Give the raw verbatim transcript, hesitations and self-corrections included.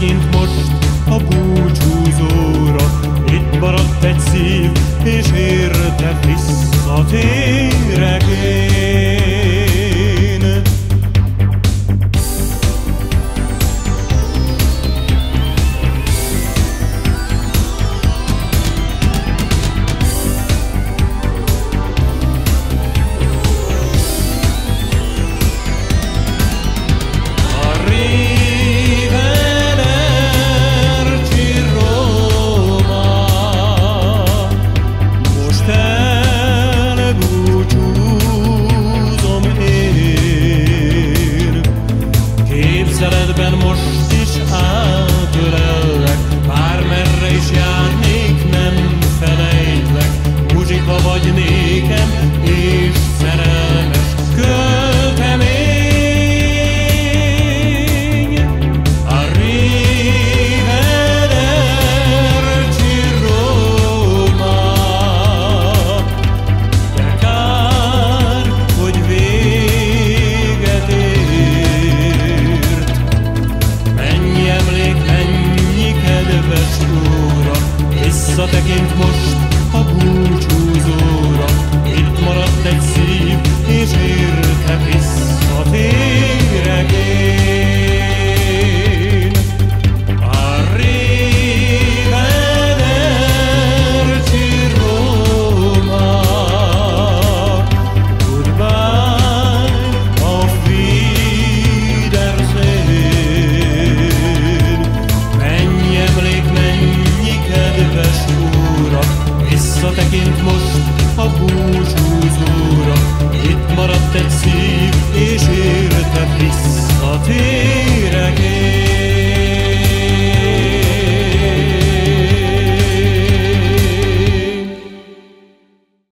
tekint most a búcsúzóra. Itt maradt egy szív, és érte visszatérek én. Képzeletben most is átölellek, bármerre is járnék, nem felejtlek. Muzsika vagy nékem, és szerelmes költemény. Arrivederci Roma, de kár, hogy véget ér. Visszatekint most a búcsúzóra. Itt maradt egy szív, és érte visszatérek én. Arrivederci Roma, goodbye, auf Wiedersehen. Mennyi emlék, mennyi kedves óra, visszatekint most a búcsúzóra. Itt maradt egy szív,